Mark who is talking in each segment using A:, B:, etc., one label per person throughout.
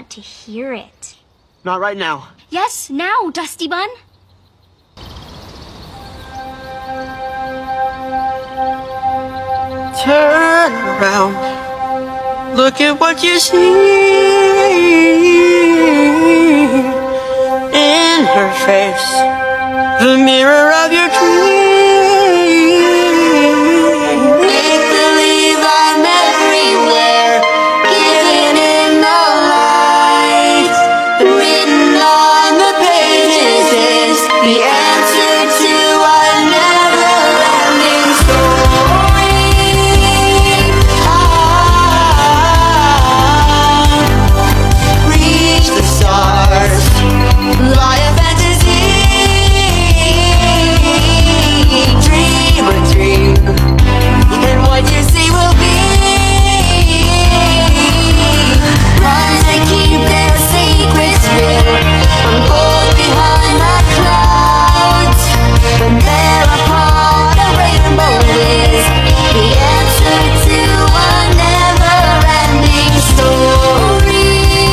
A: want to hear it.
B: Not right now.
A: Yes, now, Dusty Bun.
B: Turn around. Look at what you see in her face. The mirror of your dreams. Make believe I'm everywhere, giving in the light. Written on the pages is the answer to a never-ending story. Reach the stars, fly a fantasy, dream a dream, and what you see will be. Ones that keep their secrets real, unfold behind the clouds, and there upon a rainbow is the answer to a never-ending story.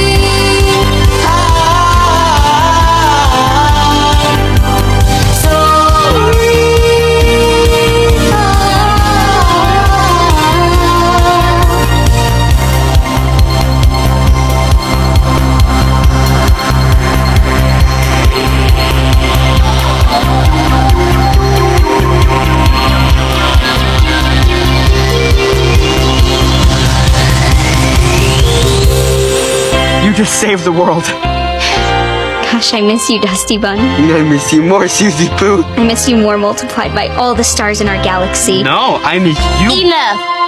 B: You just saved the world.
A: Gosh, I miss you, Dusty Bun.
B: I miss you more, Susie Pooh.
A: I miss you more multiplied by all the stars in our galaxy.
B: No, I miss you.
A: Enough!